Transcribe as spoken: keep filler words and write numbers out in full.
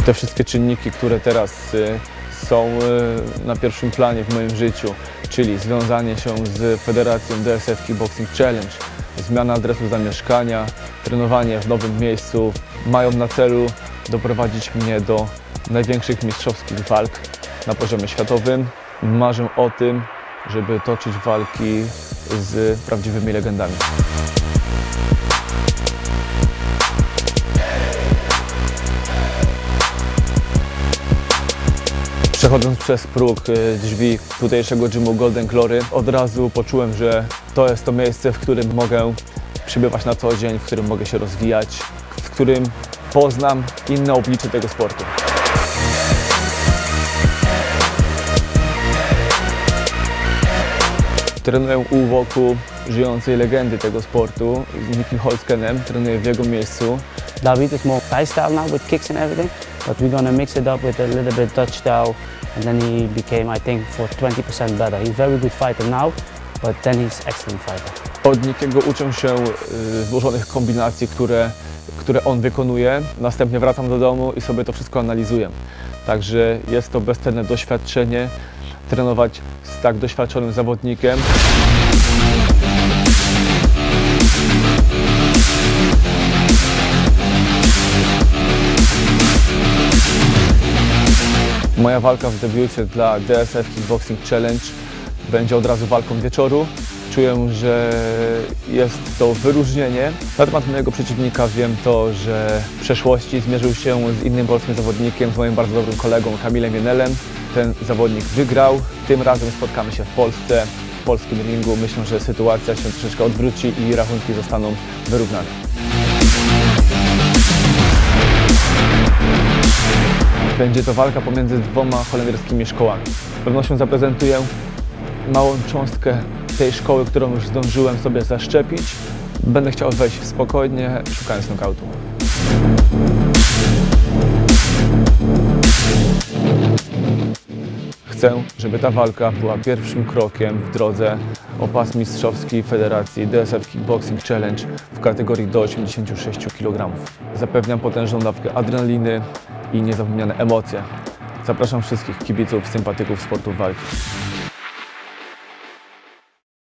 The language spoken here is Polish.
Te wszystkie czynniki, które teraz są na pierwszym planie w moim życiu, czyli związanie się z Federacją D S F Kickboxing Challenge, zmiana adresu zamieszkania, trenowanie w nowym miejscu, mają na celu doprowadzić mnie do największych mistrzowskich walk na poziomie światowym. Marzę o tym, żeby toczyć walki z prawdziwymi legendami. Przechodząc przez próg drzwi tutejszego gymu Golden Glory, od razu poczułem, że to jest to miejsce, w którym mogę przybywać na co dzień, w którym mogę się rozwijać, w którym poznam inne oblicze tego sportu. Trenuję u wokół żyjącej legendy tego sportu, z Nickiem Holzkenem, trenuję w jego miejscu. David is more Thai style now with kicks and everything, but we're gonna mix it up with a little bit Dutch style, and then he became, I think, for twenty percent better. He's a very good fighter now, but then he's excellent fighter. Od Nickiego uczę się y, złożonych kombinacji, które, które on wykonuje. Następnie wracam do domu i sobie to wszystko analizuję. Także jest to bezcenne doświadczenie, trenować z tak doświadczonym zawodnikiem. Moja walka w debiucie dla D S F Kickboxing Challenge będzie od razu walką wieczoru. Czuję, że jest to wyróżnienie. Na temat mojego przeciwnika wiem to, że w przeszłości zmierzył się z innym polskim zawodnikiem, z moim bardzo dobrym kolegą Kamilem Jenelem. Ten zawodnik wygrał. Tym razem spotkamy się w Polsce, w polskim ringu. Myślę, że sytuacja się troszeczkę odwróci i rachunki zostaną wyrównane. Będzie to walka pomiędzy dwoma holenderskimi szkołami. Z pewnością zaprezentuję małą cząstkę tej szkoły, którą już zdążyłem sobie zaszczepić. Będę chciał wejść spokojnie, szukając nokautu. Chcę, żeby ta walka była pierwszym krokiem w drodze o pas mistrzowski Federacji D S F Kickboxing Challenge w kategorii do osiemdziesięciu sześciu kilogramów. Zapewniam potężną dawkę adrenaliny i niezapomniane emocje. Zapraszam wszystkich kibiców, sympatyków sportu walki.